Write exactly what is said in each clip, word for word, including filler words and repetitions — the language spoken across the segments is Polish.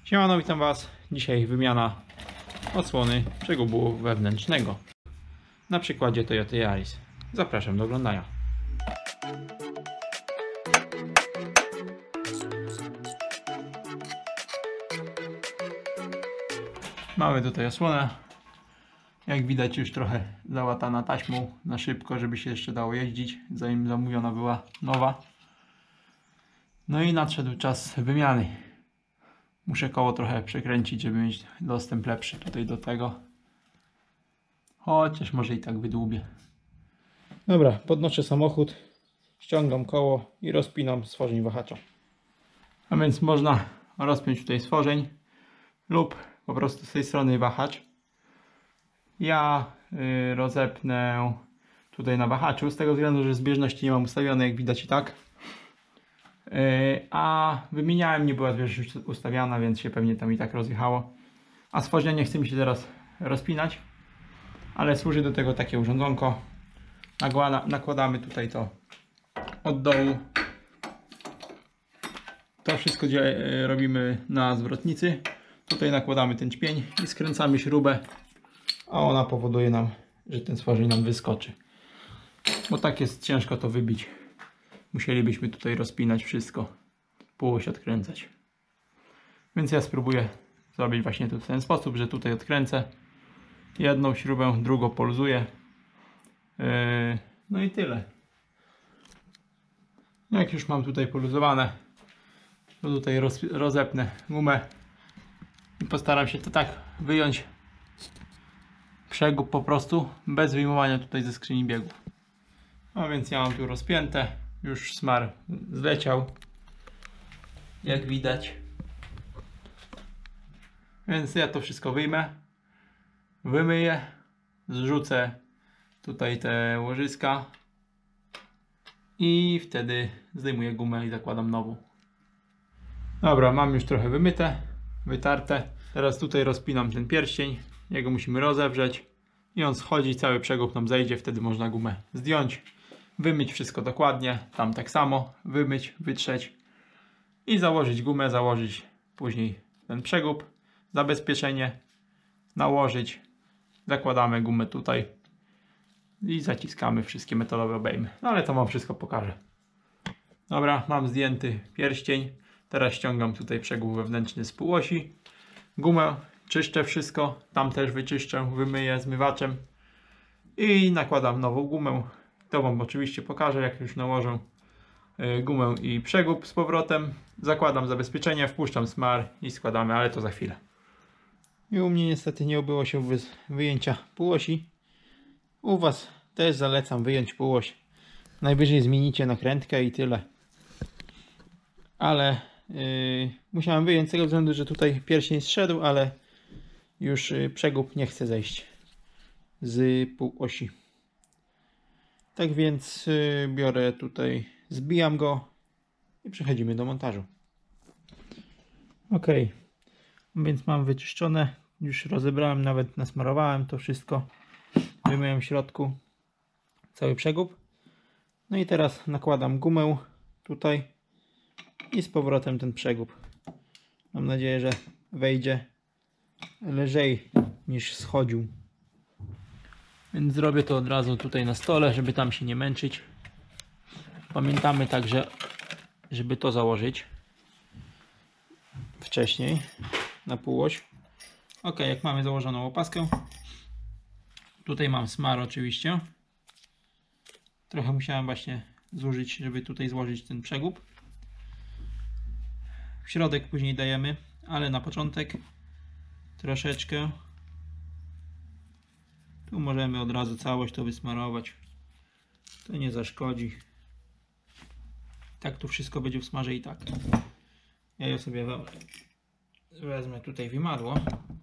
Siemano, witam Was. Dzisiaj wymiana odsłony przegubu wewnętrznego na przykładzie Toyota Yaris. Zapraszam do oglądania. Mamy tutaj osłonę. Jak widać, już trochę załatana taśmą na szybko, żeby się jeszcze dało jeździć, zanim zamówiona była nowa. No i nadszedł czas wymiany. Muszę koło trochę przekręcić, żeby mieć dostęp lepszy tutaj do tego. Chociaż może i tak wydłubię. Dobra, podnoszę samochód, ściągam koło i rozpinam stworzeń wahacza. A więc można rozpiąć tutaj stworzeń lub po prostu z tej strony wahacz. Ja yy, rozepnę tutaj na wahaczu, z tego względu, że zbieżności nie mam ustawionej, jak widać i tak. Yy, a wymieniałem, nie była zbieżność ustawiana, więc się pewnie tam i tak rozjechało. A stworzenia nie chce mi się teraz rozpinać, ale służy do tego takie urządzonko. Nakłada, nakładamy tutaj to od dołu. To wszystko gdzie, yy, robimy na zwrotnicy. Tutaj nakładamy ten ćpień i skręcamy śrubę, a ona powoduje nam, że ten stworzeń nam wyskoczy. Bo tak jest ciężko to wybić. Musielibyśmy tutaj rozpinać wszystko, półoś odkręcać. Więc ja spróbuję zrobić właśnie to w ten sposób, że tutaj odkręcę jedną śrubę, drugą poluzuję. Yy, no i tyle. Jak już mam tutaj poluzowane, to tutaj roz, rozepnę gumę i postaram się to tak wyjąć przegub po prostu, bez wyjmowania tutaj ze skrzyni biegów. No więc ja mam tu rozpięte, już smar zleciał, jak widać. Więc ja to wszystko wyjmę, wymyję, zrzucę tutaj te łożyska i wtedy zdejmuję gumę i zakładam nową. Dobra, mam już trochę wymyte, wytarte. Teraz tutaj rozpinam ten pierścień, jego musimy rozewrzeć i on schodzi, cały przegub nam zejdzie, wtedy można gumę zdjąć, wymyć wszystko dokładnie, tam tak samo, wymyć, wytrzeć i założyć gumę, założyć później ten przegub, zabezpieczenie, nałożyć, zakładamy gumę tutaj i zaciskamy wszystkie metalowe obejmy. No ale to wam wszystko pokażę. Dobra, mam zdjęty pierścień, teraz ściągam tutaj przegub wewnętrzny z półosi, gumę czyszczę wszystko, tam też wyczyszczę, wymyję zmywaczem i nakładam nową gumę. To wam oczywiście pokażę, jak już nałożę gumę i przegub z powrotem. Zakładam zabezpieczenie, wpuszczam smar i składamy, ale to za chwilę. I u mnie niestety nie obyło się bez wyjęcia półosi. U was też zalecam wyjąć półoś. Najwyżej zmienicie nakrętkę i tyle. Ale yy, musiałem wyjąć z tego względu, że tutaj pierścień zszedł, ale już yy, przegub nie chce zejść z półosi. Tak więc yy, biorę tutaj, zbijam go i przechodzimy do montażu. Ok, więc mam wyczyszczone, już rozebrałem, nawet nasmarowałem to wszystko. Wymyłem w środku cały przegub. No i teraz nakładam gumę tutaj i z powrotem ten przegub. Mam nadzieję, że wejdzie lżej niż schodził. Więc zrobię to od razu tutaj na stole, żeby tam się nie męczyć. Pamiętamy także, żeby to założyć wcześniej na półoś. Ok, jak mamy założoną opaskę, tutaj mam smar oczywiście. Trochę musiałem właśnie zużyć, żeby tutaj złożyć ten przegub. W środek później dajemy, ale na początek troszeczkę. Tu możemy od razu całość to wysmarować. To nie zaszkodzi. Tak tu wszystko będzie w smarze i tak. Ja je sobie wezmę tutaj wymadło,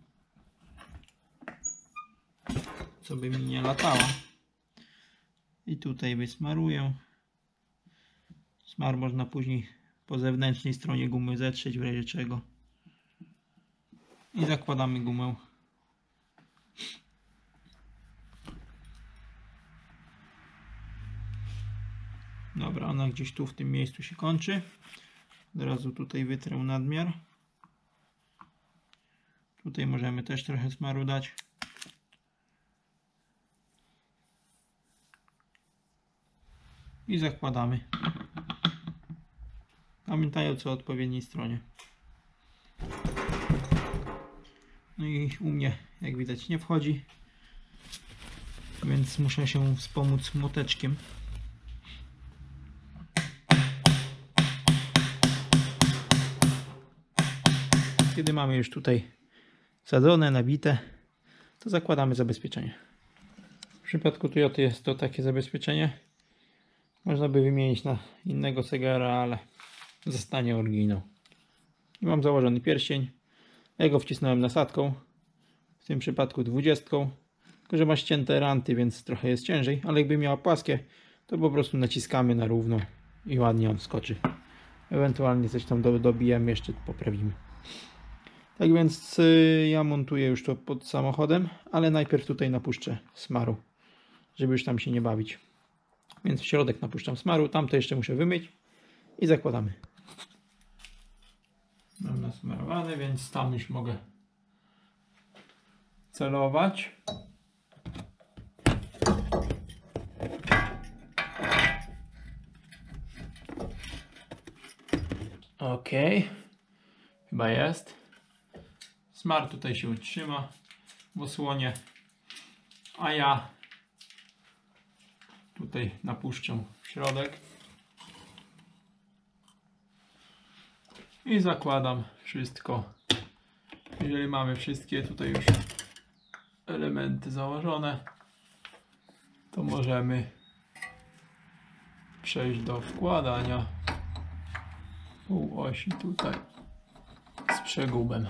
co by mi nie latało. I tutaj wysmaruję. Smar można później po zewnętrznej stronie gumy zetrzeć w razie czego. I zakładamy gumę. Dobra, ona gdzieś tu w tym miejscu się kończy. Od razu tutaj wytrę nadmiar. Tutaj możemy też trochę smaru dać. I zakładamy. Pamiętając o odpowiedniej stronie. No i u mnie, jak widać, nie wchodzi, więc muszę się wspomóc młoteczkiem. Kiedy mamy już tutaj wsadzone, nabite, to zakładamy zabezpieczenie. W przypadku Toyoty jest to takie zabezpieczenie. Można by wymienić na innego cegara, ale zostanie oryginał. I mam założony pierścień. Ja go wcisnąłem nasadką, w tym przypadku dwudziestką, tylko że ma ścięte ranty, więc trochę jest ciężej, ale jakby miała płaskie, to po prostu naciskamy na równo i ładnie on skoczy. Ewentualnie coś tam dobijemy, jeszcze poprawimy. Tak więc y, ja montuję już to pod samochodem, ale najpierw tutaj napuszczę smaru, żeby już tam się nie bawić. Więc w środek napuszczam smaru, tamto jeszcze muszę wymyć i zakładamy. Mam nasmarowane, więc tam już mogę celować. Ok, chyba jest. Smar tutaj się utrzyma w osłonie, a ja tutaj napuszczę w środek i zakładam wszystko. Jeżeli mamy wszystkie tutaj już elementy założone, to możemy przejść do wkładania półosi tutaj z przegubem.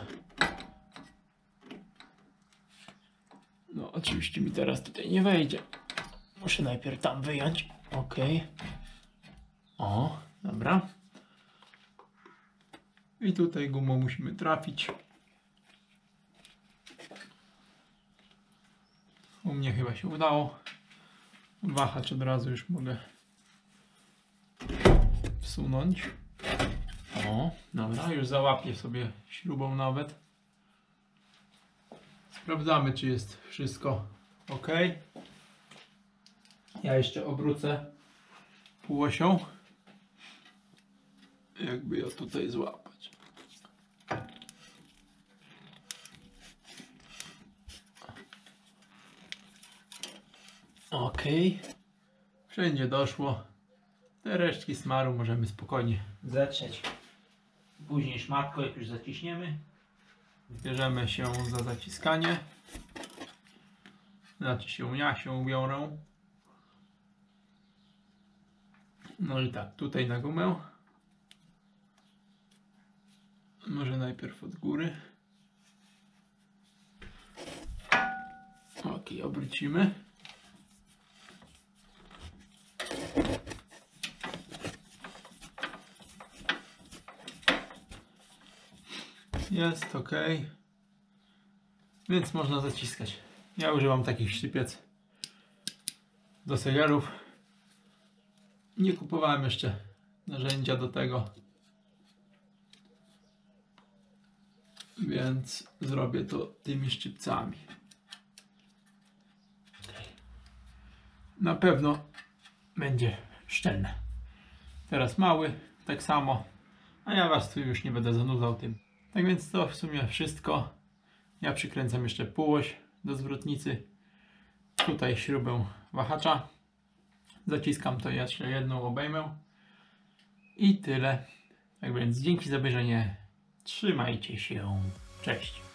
No oczywiście mi teraz tutaj nie wejdzie. Muszę najpierw tam wyjąć. Ok. O, dobra. I tutaj gumą musimy trafić. U mnie chyba się udało. Wahacz od razu już mogę wsunąć. O, dobra, już załapię sobie śrubą nawet. Sprawdzamy, czy jest wszystko ok. Ja jeszcze obrócę półosią. Jakby ją tutaj złapać. Ok. Wszędzie doszło. Te resztki smaru możemy spokojnie zetrzeć. Później szmatko, jak już zaciśniemy. Bierzemy się za zaciskanie. Znaczy się ja się ubiorę. No i tak, tutaj na gumę. Może najpierw od góry. Ok, obrócimy. Jest ok. Więc można zaciskać. Ja używam takich szczypiec do segerów. Nie kupowałem jeszcze narzędzia do tego, więc zrobię to tymi szczypcami. Na pewno będzie szczelne. Teraz mały, tak samo, a ja was tu już nie będę zanudzał tym. Tak więc to w sumie wszystko. Ja przykręcam jeszcze półoś do zwrotnicy. Tutaj śrubę wahacza. Zaciskam to jeszcze jedną, obejmę. I tyle. Tak więc dzięki za obejrzenie. Trzymajcie się. Cześć.